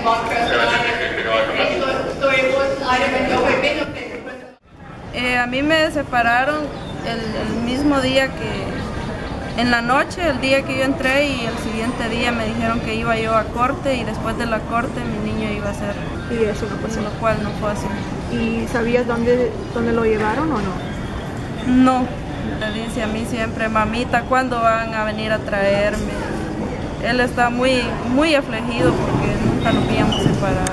A mí me separaron el mismo día que, en la noche, el día que yo entré, y el siguiente día me dijeron que iba yo a corte, y después de la corte mi niño iba a ser. Y eso no pasó. Lo cual no fue así. ¿Y sabías dónde lo llevaron o no? No. Le dice a mí siempre: mamita, ¿cuándo van a venir a traerme? Él está muy afligido porque nunca nos habíamos separado.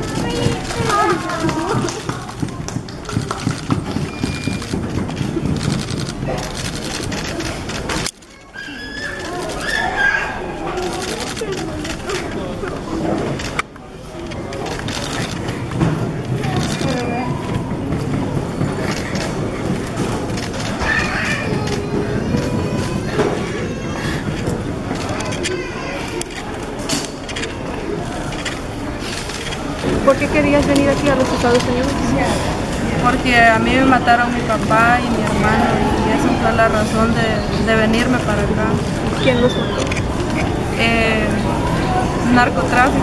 ¿Por qué querías venir aquí a los Estados Unidos? Porque a mí me mataron mi papá y mi hermano, y esa fue la razón de venirme para acá. ¿Quién los mató? Narcotráfico.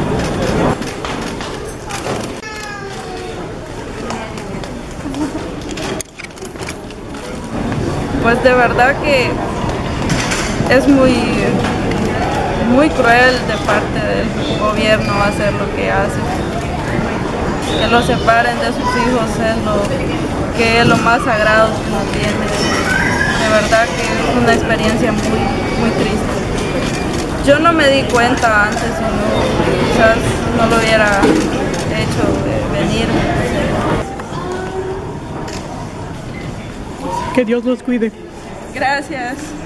Pues de verdad que es muy cruel de parte del gobierno hacer lo que hace. Que los separen de sus hijos es lo más sagrado que uno tiene. De verdad que es una experiencia muy triste. Yo no me di cuenta antes, sino quizás no lo hubiera hecho de venir. Que Dios los cuide. Gracias.